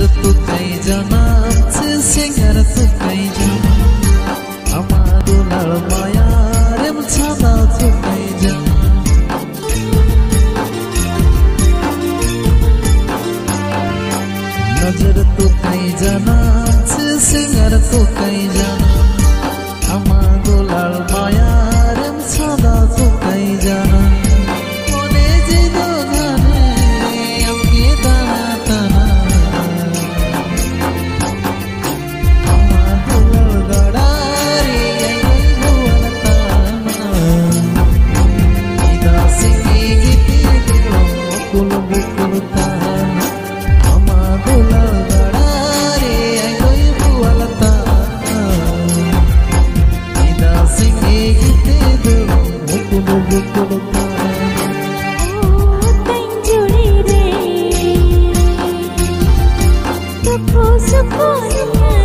तू कहीं जाना से सिंगर तू कहीं जाना हमारो लड़ माया रे छादा तू कहीं जाना नजर तू कहीं जाना से सिंगर तू कहीं जाना हमारो लड़ माया रे छादा तू कहीं जाना support